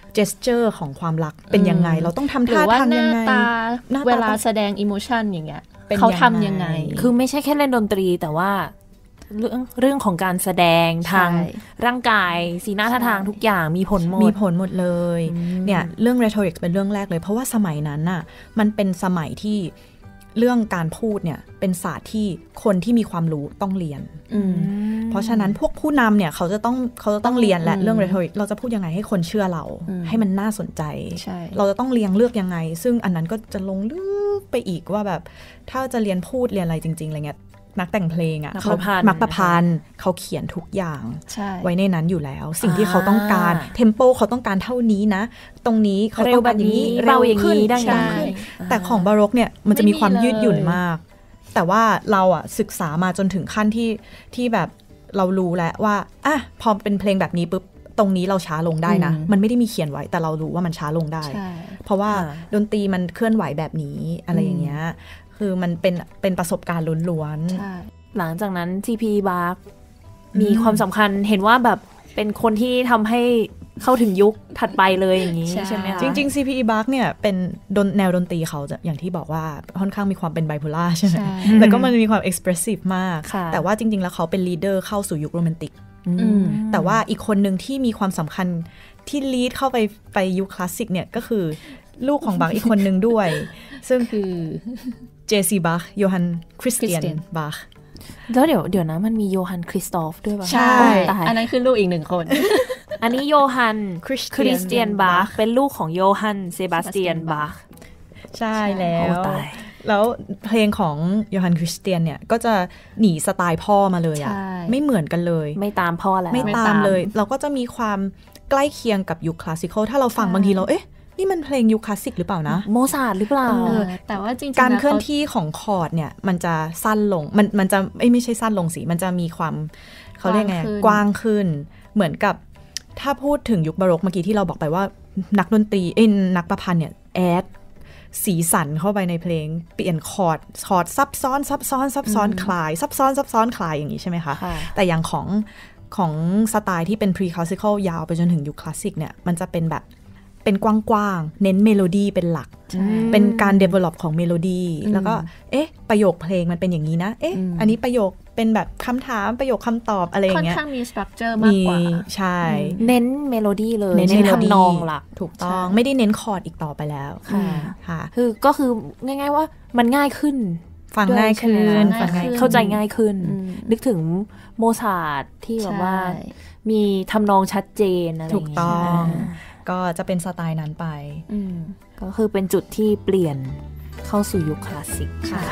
gesture ของความรักเป็นยังไงเราต้องทำท่าทางยังไงหรือว่าหน้าตาเวลาแสดง emotion อย่างเงี้ยเขาทำยังไงคือไม่ใช่แค่เล่นดนตรีแต่ว่าเรื่องเรื่องของการแสดงทางร่างกายสีหน้าท่าทางทุกอย่างมีผลหมดมีผลหมดเลยเนี่ยเรื่อง rhetoric เป็นเรื่องแรกเลยเพราะว่าสมัยนั้นน่ะมันเป็นสมัยที่เรื่องการพูดเนี่ยเป็นศาสตร์ที่คนที่มีความรู้ต้องเรียนเพราะฉะนั้นพวกผู้นำเนี่ยเขาจะต้องเขาจะต้องเรียนและเรื่อง rhetoric เราจะพูดยังไงให้คนเชื่อเราให้มันน่าสนใจเราจะต้องเรียงเลือกยังไงซึ่งอันนั้นก็จะลงลึกไปอีกว่าแบบถ้าจะเรียนพูดเรียนอะไรจริงๆอะไรเงี้ยนักแต่งเพลงอ่ะเขามักประพันธ์เขาเขียนทุกอย่างไว้ในนั้นอยู่แล้วสิ่งที่เขาต้องการเทมโปเขาต้องการเท่านี้นะตรงนี้เขาต้องการอย่างนี้เร็วขึ้นดังขึ้นแต่ของบาร็อกเนี่ยมันจะมีความยืดหยุ่นมากแต่ว่าเราอ่ะศึกษามาจนถึงขั้นที่ที่แบบเรารู้แล้วว่าอ่ะพอเป็นเพลงแบบนี้ปุ๊บตรงนี้เราช้าลงได้นะมันไม่ได้มีเขียนไว้แต่เรารู้ว่ามันช้าลงได้เพราะว่าดนตรีมันเคลื่อนไหวแบบนี้อะไรอย่างเงี้ยคือมันเป็นเป็นประสบการณ์ล้วนๆหลังจากนั้น ที พี Bach มีความสำคัญเห็นว่าแบบเป็นคนที่ทำให้เข้าถึงยุคถัดไปเลยอย่างนี้ใช่ไหมคะจริงๆ ซี พี อี Bach เนี่ยเป็นแนวดนตรีเขาจะอย่างที่บอกว่าค่อนข้างมีความเป็นไบโพล่าใช่ไหมแต่ก็มันมีความเอ็กซ์เพรสซีฟมากแต่ว่าจริงๆแล้วเขาเป็นลีดเดอร์เข้าสู่ยุคโรแมนติกแต่ว่าอีกคนหนึ่งที่มีความสำคัญที่ลีดเข้าไปไปยุคคลาสสิกเนี่ยก็คือลูกของบัคอีกคนหนึ่งด้วยซึ่งคือเจซีบัคโยฮันคริสเตียนบัคแล้วเดี๋ยวเดี๋ยวนะมันมีโยฮันคริสตอฟด้วยป่ะใช่อันนั้นคือลูกอีกหนึ่งคนอันนี้โยฮันคริสเตียนบัคเป็นลูกของโยฮันเซบาสเตียนบัคใช่แล้วแล้วเพลงของโยฮันคริสเตียนเนี่ยก็จะหนีสไตล์พ่อมาเลยอ่ะไม่เหมือนกันเลยไม่ตามพ่อแล้วไม่ตามเลยเราก็จะมีความใกล้เคียงกับยุคคลาสสิคอลถ้าเราฟังบางทีเราเอ๊ะนี่มันเพลงยุคคลาสสิกหรือเปล่านะโมซาร์ทหรือเปล่าแต่ว่าจริงๆการเคลื่อนที่ของคอร์ดเนี่ยมันจะสั้นลงมันมันจะไม่ไม่ใช่สั้นลงสิมันจะมีความเขาเรียกไงกว้างขึ้นเหมือนกับถ้าพูดถึงยุคบาร็อกเมื่อกี้ที่เราบอกไปว่านักดนตรีเอ้ยนักประพันธ์เนี่ยแอดสีสันเข้าไปในเพลงเปลี่ยนคอร์ดคอร์ดซับซ้อนซับซ้อนซับซ้อนคลายซับซ้อนซับซ้อนคลายอย่างนี้ใช่ไหมคะแต่อย่างของของสไตล์ที่เป็น pre classical ยาวไปจนถึงยุคคลาสสิกเนี่ยมันจะเป็นแบบเป็นกว้างๆเน้นเมโลดี้เป็นหลักเป็นการ develop ของเมโลดี้แล้วก็เอ๊ะประโยคเพลงมันเป็นอย่างนี้นะเอ๊ะอันนี้ประโยคเป็นแบบคำถามประโยคคำตอบอะไรอย่างเงี้ยค่อนข้างมี structure มากกว่าใช่เน้นเมโลดี้เลยเน้นทำนองหลักถูกต้องไม่ได้เน้นคอร์ดอีกต่อไปแล้วค่ะคือก็คือง่ายๆว่ามันง่ายขึ้นฟังง่ายขึ้นฟังง่ายเข้าใจง่ายขึ้นนึกถึงโมซาร์ทที่แบบว่ามีทำนองชัดเจนอะไรอย่างเงี้ยถูกต้องก็จะเป็นสไตล์นั้นไปก็คือเป็นจุดที่เปลี่ยนเข้าสู่ยุคคลาสสิกค่ะ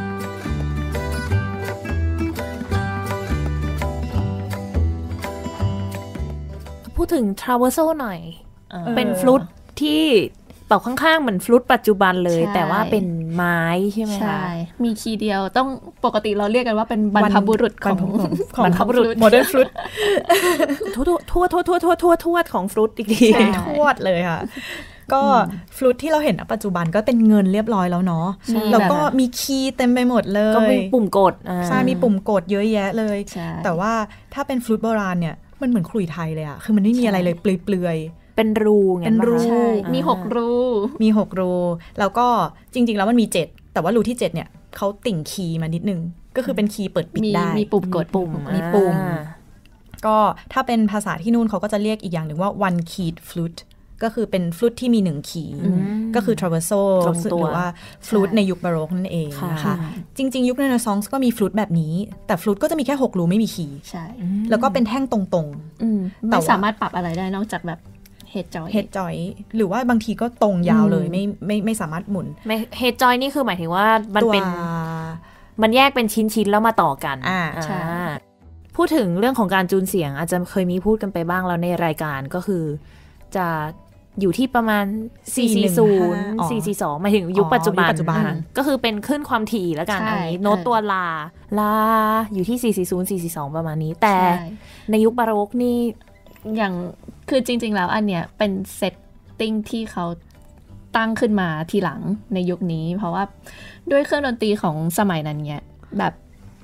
พูดถึง Traverso หน่อยเป็นฟลุตที่เป่าข้างๆเหมือนฟลุตปัจจุบันเลยแต่ว่าเป็นไม้ใช่ไหมคะมีคีย์เดียวต้องปกติเราเรียกกันว่าเป็นบรรพบุรุษของบรรพบุรุษโมเดิร์นฟลุตทั่วทั่วทั่วทั่วทั่วทั่วทั่วของฟลุตอีกทีทั่วเลยค่ะก็ฟลุตที่เราเห็นณปัจจุบันก็เป็นเงินเรียบร้อยแล้วเนาะแล้วก็มีคีย์เต็มไปหมดเลยก็มีปุ่มกดใช่มีปุ่มกดเยอะแยะเลยแต่ว่าถ้าเป็นฟลุตโบราณเนี่ยมันเหมือนขลุ่ยไทยเลยอะคือมันไม่มีอะไรเลยเปลือยเป็นรูไงเป็นรูมีหกรูมีหกรูแล้วก็จริงๆแล้วมันมีเจ็ดแต่ว่ารูที่เจ็ดเนี่ยเขาติ่งคีย์มานิดนึงก็คือเป็นคีย์เปิดปิดได้มีปุ่มกดปุ่มมีปุ่มก็ถ้าเป็นภาษาที่นู่นเขาก็จะเรียกอีกอย่างหนึ่งว่า one keyed flute ก็คือเป็นฟลุตที่มีหนึ่งคีย์ก็คือ traverso หรือว่าฟลุตในยุคบาร็อกนั่นเองนะคะจริงๆยุคเรเนซองส์ก็มีฟลุตแบบนี้แต่ฟลุตก็จะมีแค่หกรูไม่มีคีย์ใช่แล้วก็เป็นแท่งตรงๆไม่สามารถปรับอะไรได้นอกจากแบบเฮดจอยเฮดจอยหรือว่าบางทีก็ตรงยาวเลยไม่ไม่ไม่สามารถหมุนเฮดจอยนี่คือหมายถึงว่ามันเป็นมันแยกเป็นชิ้นๆแล้วมาต่อกันอ่าใช่พูดถึงเรื่องของการจูนเสียงอาจจะเคยมีพูดกันไปบ้างแล้วในรายการก็คือจะอยู่ที่ประมาณสี่สี่ศูนย์ สี่สี่สองหมายถึงยุคปัจจุบันก็คือเป็นขึ้นความถี่แล้วกันอันนี้โน้ตตัวลาลาอยู่ที่สี่สี่ศูนย์ สี่สี่สองประมาณนี้แต่ในยุคบาร็อกนี่อย่างคือจริงๆแล้วอันเนี้ยเป็นเซตติ้งที่เขาตั้งขึ้นมาทีหลังในยุคนี้เพราะว่าด้วยเครื่องดนตรีของสมัยนั้นเนี่ยแบบ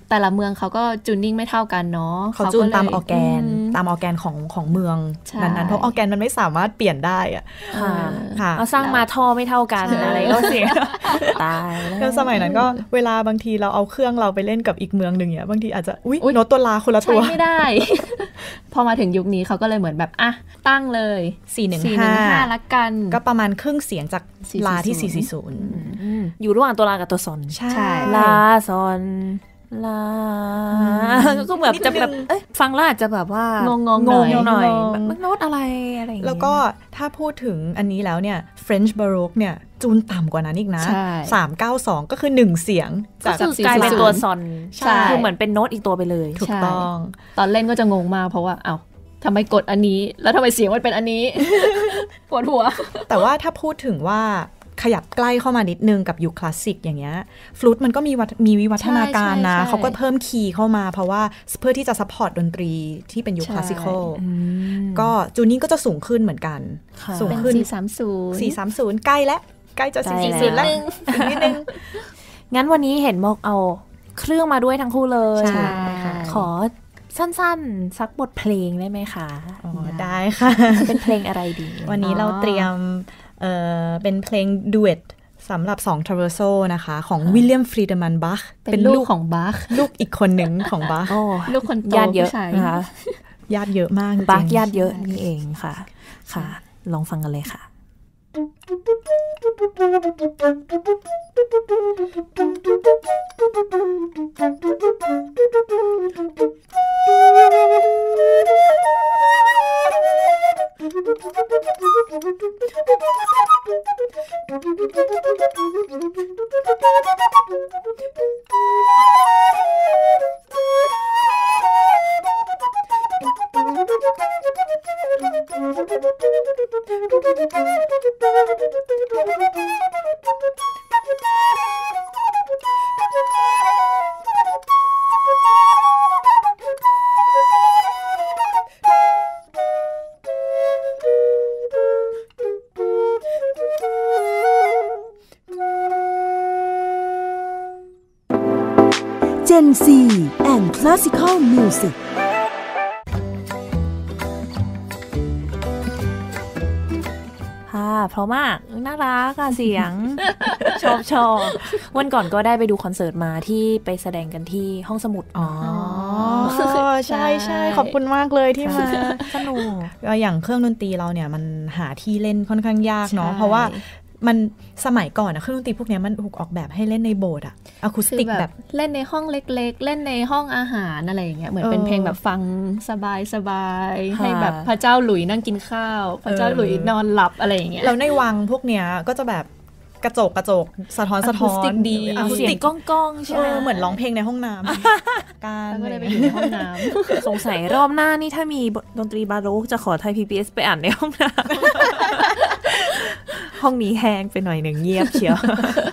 แต่ละเมืองเขาก็จูนนิ่งไม่เท่ากันเนาะเขาจูนตามออร์แกนตามออร์แกนของของเมืองนั้นๆเพราะออร์แกนมันไม่สามารถเปลี่ยนได้อะค่ะเอาสร้างมาท่อไม่เท่ากันอะไรก็เสียตายแล้วสมัยนั้นก็เวลาบางทีเราเอาเครื่องเราไปเล่นกับอีกเมืองนึงเนี่ยบางทีอาจจะอุ๊ยโน้ตตัวลาคนละตัวใช้ไม่ได้ พอมาถึงยุคนี้เขาก็เลยเหมือนแบบอ่ะตั้งเลยสี่หนึ่งห้าละกันก็ประมาณครึ่งเสียงจากลาที่สี่สี่ศูนย์อยู่ระหว่างตัวลากับตัวซอนใช่ลาซอนลาก็แบบจะแบบฟังแล้วอาจจะแบบว่างงงหน่อยหน่อยแบบโน้ตอะไรอะไรอย่างเงี้ยแล้วก็ถ้าพูดถึงอันนี้แล้วเนี่ย French Baroque เนี่ยจูนต่ำกว่านั้นอีกนะสามเก้าสองก็คือหนึ่งเสียงจากกลายเป็นตัวซอนคือเหมือนเป็นโน้ตอีกตัวไปเลยถูกต้องตอนเล่นก็จะงงมากเพราะว่าเอ้าทำไมกดอันนี้แล้วทำไมเสียงมันเป็นอันนี้ปวดหัวแต่ว่าถ้าพูดถึงว่าขยับใกล้เข้ามานิดนึงกับยุคคลาสสิกอย่างเงี้ยฟลูตมันก็มีมีวิวัฒนาการนะเขาก็เพิ่มคีย์เข้ามาเพราะว่าเพื่อที่จะซัพพอร์ตดนตรีที่เป็นยุคคลาสสิคอลก็จูนิ่งก็จะสูงขึ้นเหมือนกันสูงขึ้นสี่สามศูนย์สี่สามศูนย์ใกล้แล้วใกล้จะสี่สี่ศูนย์แล้วนิดนึงงั้นวันนี้เห็นบอกเอาเครื่องมาด้วยทั้งคู่เลยขอสั้นๆสักบทเพลงได้ไหมคะอ๋อได้ค่ะเป็นเพลงอะไรดีวันนี้เราเตรียมเอ่อเป็นเพลงดูเอทสำหรับสองทราเวอร์โซนะคะของวิลเลียมฟรีเดแมนบัคเป็นลูกของบัคลูกอีกคนหนึ่งของบัคลูกคนโตญาติเยอะนะคะญาติเยอะมากบัคญาติเยอะนี่เองค่ะค่ะลองฟังกันเลยค่ะ Gen ซี and Classical Music ค่ะเพราะมากน่ารักอะเสียง ชอบชอบวันก่อนก็ได้ไปดูคอนเสิร์ตมาที่ไปแสดงกันที่ห้องสมุดอ๋อใช่ใช่ขอบคุณมากเลยที่มาสนุกอย่างเครื่องดนตรีเราเนี่ยมันหาที่เล่นค่อนข้างยากเนาะเพราะว่ามันสมัยก่อนนะเครื่องดนตรีพวกนี้มันถูกออกแบบให้เล่นในโบสถ์อะอะคูสติกแบบเล่นในห้องเล็กๆเล่นในห้องอาหารอะไรอย่างเงี้ยเหมือนเป็นเพลงแบบฟังสบายๆให้แบบพระเจ้าหลุยนั่งกินข้าวพระเจ้าหลุยนอนหลับอะไรอย่างเงี้ยแล้วในวังพวกเนี้ยก็จะแบบกระจกกระจกสะท้อนสะท้อนดีเสียงก้องๆใช่ไหมเหมือนร้องเพลงในห้องน้ำการก็เลยไปอยู่ในห้องน้ำสงสัยรอบหน้านี่ถ้ามีดนตรีบาโรกจะขอไทย พี บี เอส ไปอ่านในห้องน้ำห้องนี้แห้งไปหน่อยหนึ่งเงียบเชียว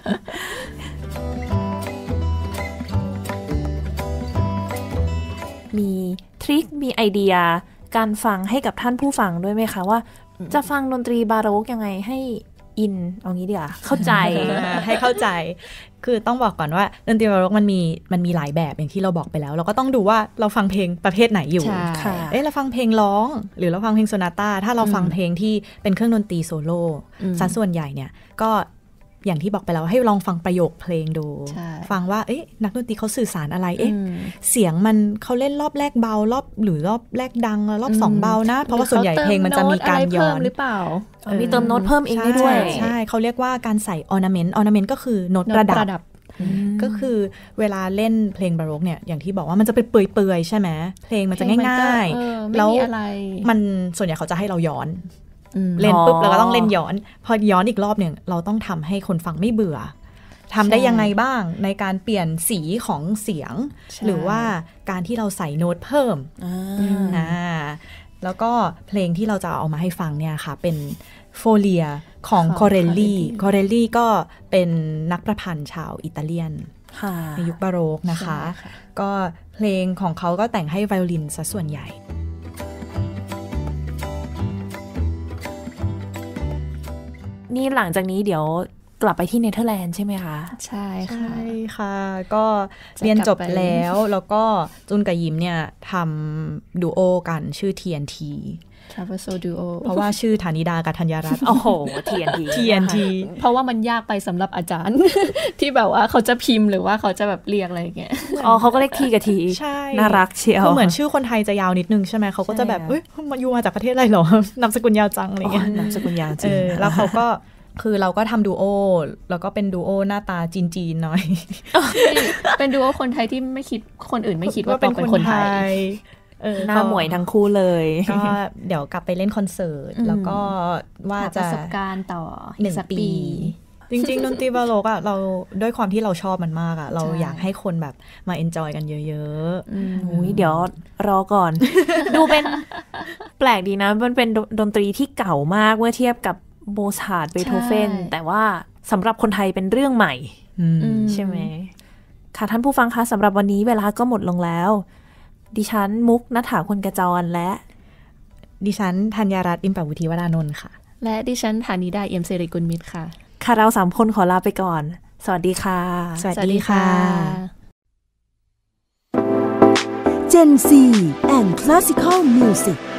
มีทริคมีไอเดียการฟังให้กับท่านผู้ฟังด้วยไหมคะว่าจะฟังดนตรีบาโรกยังไงให้อินเอางี้ดีกว่าเข้าใจให้เข้าใจคือต้องบอกก่อนว่าดนตรีบาโรกมันมีมันมีหลายแบบอย่างที่เราบอกไปแล้วเราก็ต้องดูว่าเราฟังเพลงประเภทไหนอยู่เอ๊ะเราฟังเพลงร้องหรือเราฟังเพลงโซนาต้าถ้าเราฟังเพลงที่เป็นเครื่องดนตรีโซโล่ซะส่วนใหญ่เนี่ยก็อย่างที่บอกไปแล้วให้ลองฟังประโยคเพลงดูฟังว่าเอ๊ะนักดนตรีเขาสื่อสารอะไรเอ๊ะเสียงมันเขาเล่นรอบแรกเบารอบหรือรอบแรกดังรอบสองเบานะเพราะว่าส่วนใหญ่เพลงมันจะมีการย้อนหรือเปล่ามีเติมโน้ตเพิ่มเองได้ด้วยใช่เขาเรียกว่าการใส่ออร์นาเมนต์ออร์นาเมนต์ก็คือโน้ตประดับก็คือเวลาเล่นเพลงบาโรกเนี่ยอย่างที่บอกว่ามันจะเป็นเปื่อยๆใช่ไหมเพลงมันจะง่ายๆแล้วมันส่วนใหญ่เขาจะให้เราย้อนเล่นปุ๊บเราก็ต้องเล่นย้อนพอย้อนอีกรอบเนี่ยเราต้องทำให้คนฟังไม่เบื่อทำได้ยังไงบ้างในการเปลี่ยนสีของเสียงหรือว่าการที่เราใส่โน้ตเพิ่มอ่าแล้วก็เพลงที่เราจะเอามาให้ฟังเนี่ยค่ะเป็นโฟเลียของคอเรลลี่คอเรลลี่ก็เป็นนักประพันธ์ชาวอิตาเลียนในยุคบาโรกนะคะก็เพลงของเขาก็แต่งให้ไวโอลินซะส่วนใหญ่นี่หลังจากนี้เดี๋ยวกลับไปที่เนเธอร์แลนด์ใช่ไหมคะใช่ค่ะใช่ค่ะก็เรียนจบแล้วแล้วก็จุนกับยิมเนี่ยทำดูโอกันชื่อ ที เอ็น ที Traverso Duo เพราะว่าชื่อธานิดากับธัญรัตน์โอ้โห ที เอ็น ทีที เอ็น ทีเพราะว่ามันยากไปสำหรับอาจารย์ ที่แบบว่าเขาจะพิมพ์หรือว่าเขาจะแบบเรียกอะไรอย่างเงี้ยอ๋อเขาก็เรียกทีกับทีใช่น่ารักเชียวเหมือนชื่อคนไทยจะยาวนิดนึงใช่ไหมเขาก็จะแบบเอ้ยมาอยู่มาจากประเทศอะไรหรอนามสกุลยาวจังอะไรเงี้ยนามสกุลยาวจริงแล้วเขาก็คือเราก็ทำดูโอแล้วก็เป็นดูโอหน้าตาจีนๆหน่อยเป็นดูโอคนไทยที่ไม่คิดคนอื่นไม่คิดว่าเป็นคนไทยหน้าหมวยทั้งคู่เลยก็เดี๋ยวกลับไปเล่นคอนเสิร์ตแล้วก็ว่าจะประสบการณ์ต่อหนึ่งปีจริงๆดนตรีบาโรกอ่ะเราด้วยความที่เราชอบมันมากอ่ะเราอยากให้คนแบบมาเอนจอยกันเยอะๆอุ้ยเดี๋ยวรอก่อน ดูเป็นแปลกดีนะมันเป็นดนตรีที่เก่ามากเมื่อเทียบกับโมซาร์ทเบโธเฟนแต่ว่าสำหรับคนไทยเป็นเรื่องใหม่ใช่ไหมค่ะท่านผู้ฟังคะสำหรับวันนี้เวลาก็หมดลงแล้วดิฉันมุกณฐาคนกระจรและดิฉันธัญรัตน์อิมปวุฒิวรานนท์ค่ะและดิฉันธานิดาเอี่ยมสิริกุลมิตรค่ะค่ะเราสามคนขอลาไปก่อนสวัสดีค่ะสวัสดีค่ะ Gen Z and Classical Music